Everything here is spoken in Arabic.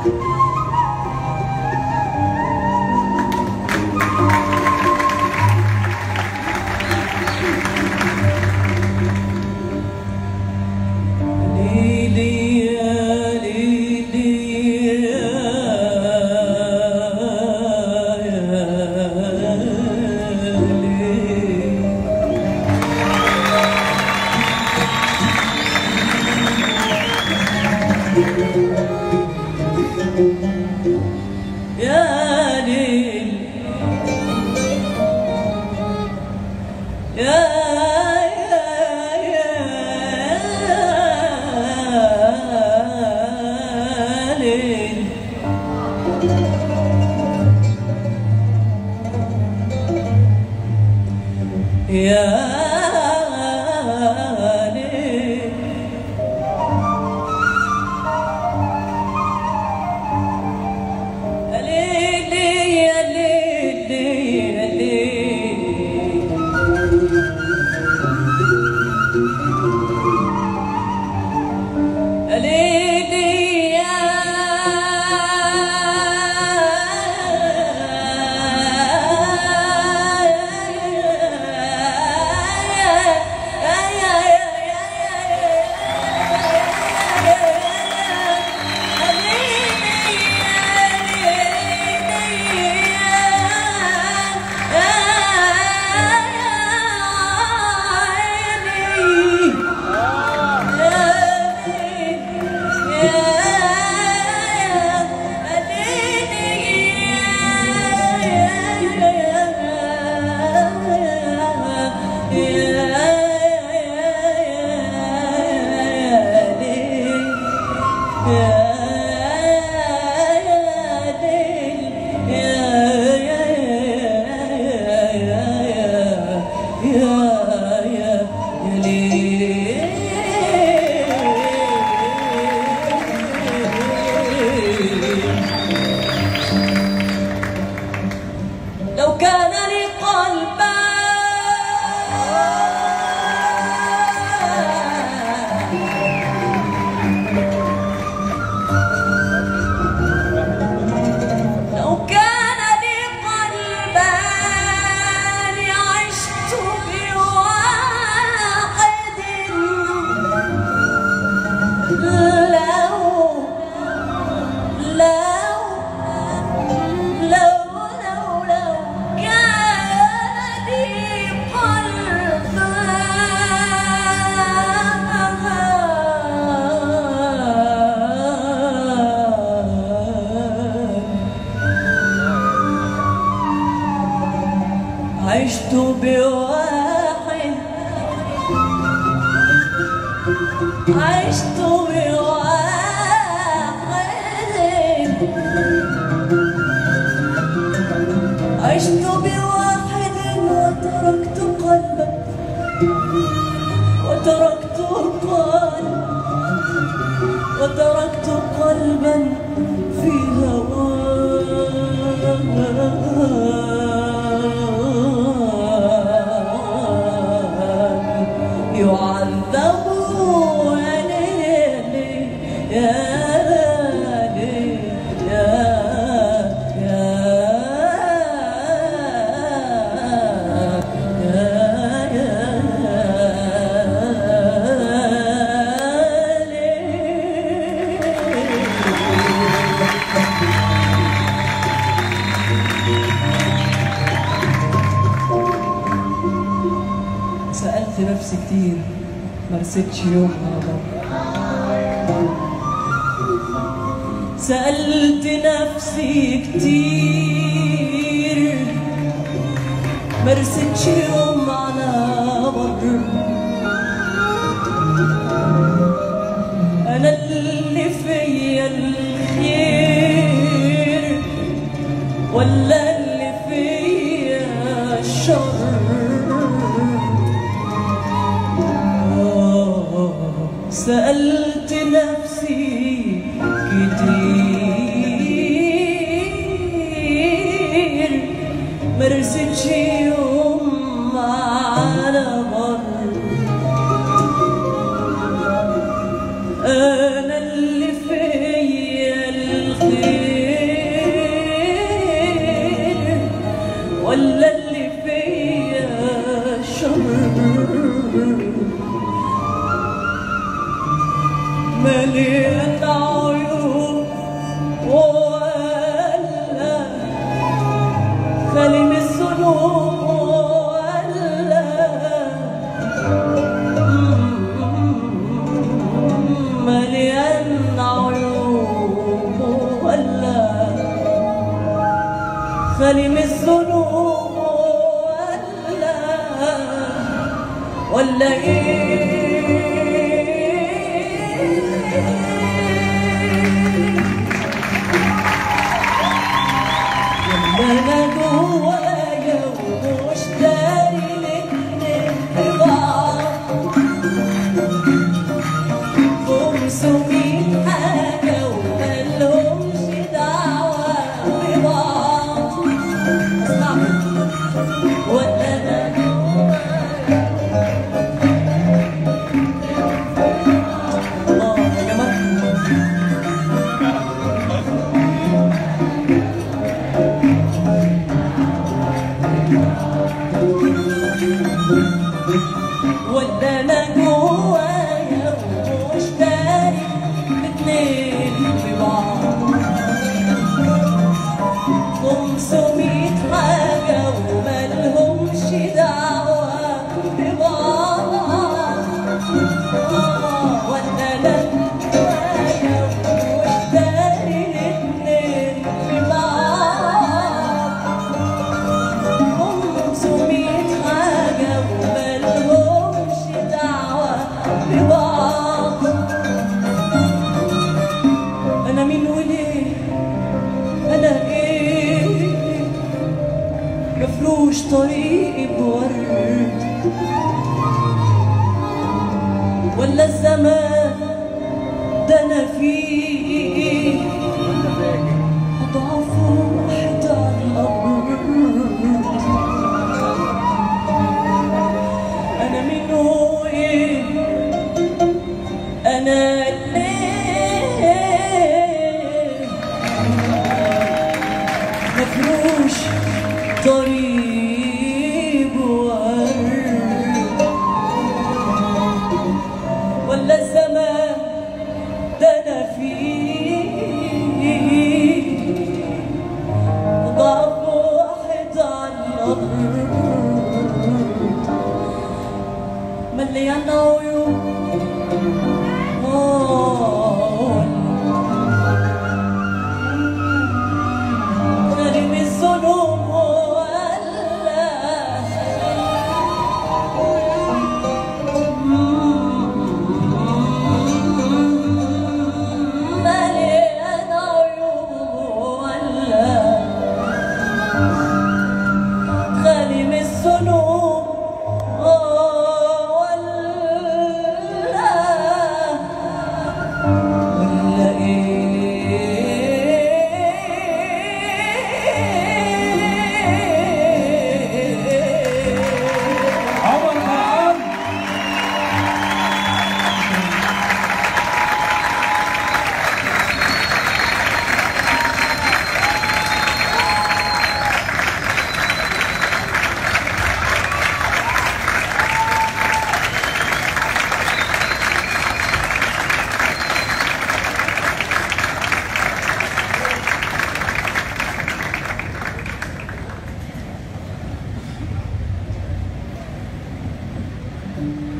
عشت بواحد عشت بواحد وتركت قلبا وتركت قلبا في هواك يعذب يا ليلي يا سألت نفسي كتير مرستش يوم على بر. سألت نفسي كتير مرستش يوم على بر. أنا اللي فيا الخير ولا اللي فيا الشر؟ سألت نفسي كتير مرستش يوم على بر. أنا اللي فيا الخير خير ولا اللي فيا شر مليان عيوب ولا خالي من الذنوب ولا مليان عيوب ولا خالي من الذنوب ولا ايه انا جوايا ومش داري الاتنين ببعض 500 حاجة ومالهمش دعوة ببعض ولا انا الله يا جماعة ولا انا جوايا ومش داري الاتنين ببعض 500 حاجة ومالهمش دعوة ببعض ولا انا جوايا ومش داري الاتنين ببعض 500 حاجة ومالهمش دعوة ببعض أنا مين وليه أنا إيه مفروش طريقي بورد ولا الزمان ده أنا فيه أضعف واحد على الأرض أنا مين وإيه أنا ليه مفروش طريق ورد ولا الزمان ده أنا فيه ضعف واحد على الأرض مليان عيوب خالي من الذنوب ولا مليان عيوب ولا خالي من الذنوب ولا إيه